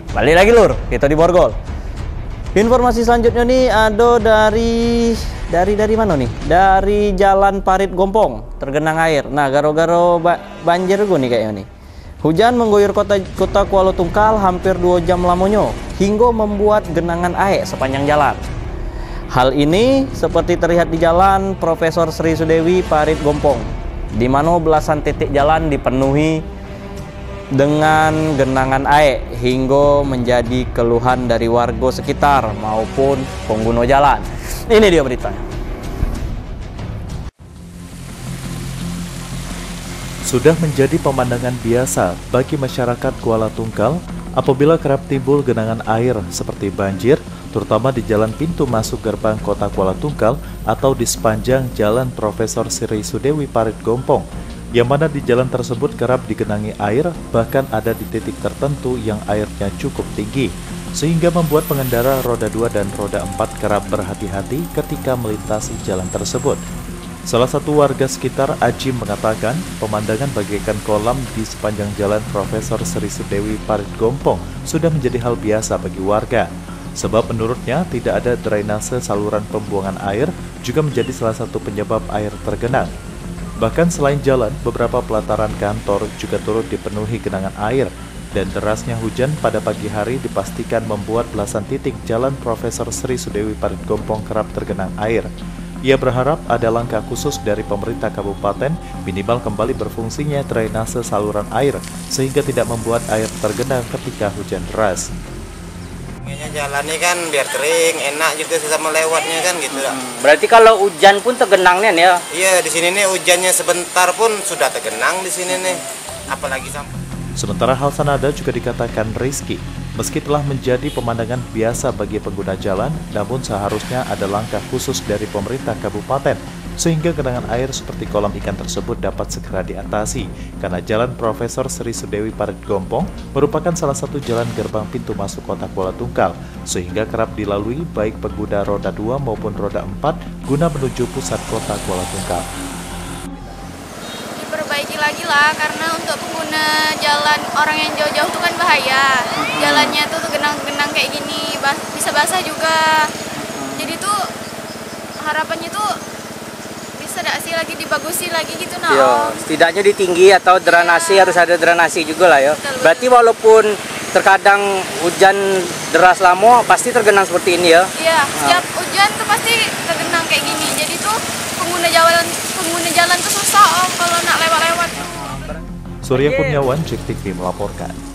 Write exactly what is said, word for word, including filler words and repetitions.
Balik lagi lur, kita di Borgol. Informasi selanjutnya nih ada dari dari dari mana nih? Dari Jalan Parit Gompong tergenang air. Nah, garo-garo ba banjir gue nih kayaknya nih. Hujan mengguyur kota kota Kuala Tungkal hampir dua jam lamanya hingga membuat genangan air sepanjang jalan. Hal ini seperti terlihat di Jalan Profesor Sri Sudewi Parit Gompong, di mana belasan titik jalan dipenuhi dengan genangan air hingga menjadi keluhan dari warga sekitar maupun pengguna jalan. Ini dia beritanya. Sudah menjadi pemandangan biasa bagi masyarakat Kuala Tungkal apabila kerap timbul genangan air seperti banjir, terutama di jalan pintu masuk gerbang kota Kuala Tungkal atau di sepanjang Jalan Profesor Sri Sudewi Parit Gompong, yang mana di jalan tersebut kerap digenangi air, bahkan ada di titik tertentu yang airnya cukup tinggi, sehingga membuat pengendara roda dua dan roda empat kerap berhati-hati ketika melintasi jalan tersebut. Salah satu warga sekitar, Ajim, mengatakan pemandangan bagaikan kolam di sepanjang Jalan Profesor Sri Sudewi Parit Gompong sudah menjadi hal biasa bagi warga. Sebab menurutnya tidak ada drainase saluran pembuangan air juga menjadi salah satu penyebab air tergenang. Bahkan selain jalan, beberapa pelataran kantor juga turut dipenuhi genangan air, dan derasnya hujan pada pagi hari dipastikan membuat belasan titik Jalan Profesor Sri Sudewi Parit Gompong kerap tergenang air. Ia berharap ada langkah khusus dari pemerintah kabupaten minimal kembali berfungsinya drainase saluran air sehingga tidak membuat air tergenang ketika hujan deras. Jalannya kan biar kering, enak juga sesama lewatnya kan gitu. Hmm, berarti kalau hujan pun tergenangnya nih ya? Iya, di sini nih hujannya sebentar pun sudah tergenang di sini nih, apalagi sampai. Sementara hal senada juga dikatakan Rizky, meski telah menjadi pemandangan biasa bagi pengguna jalan, namun seharusnya ada langkah khusus dari pemerintah kabupaten sehingga genangan air seperti kolam ikan tersebut dapat segera diatasi, karena Jalan Profesor Sri Sudewi Parit Gompong merupakan salah satu jalan gerbang pintu masuk kota Kuala Tungkal, sehingga kerap dilalui baik pengguna roda dua maupun roda empat guna menuju pusat kota Kuala Tungkal. Diperbaiki lagi lah, karena untuk pengguna jalan orang yang jauh-jauh itu kan bahaya. Jalannya tuh genang-genang kayak gini, bisa basah juga. Jadi tuh harapannya tuh tidak sih lagi dibagusin lagi gitu nah. Yo, setidaknya ditinggi atau drainasi, ya. Harus ada drainasi juga lah ya. Betul. Berarti walaupun terkadang hujan deras lama pasti tergenang seperti ini ya. Iya, setiap nah. hujan tuh pasti tergenang kayak gini. Jadi tuh pengguna jalan pengguna jalan tuh susah om kalau nak lewat-lewat tuh. Surya Kurniawan, J E K T V melaporkan.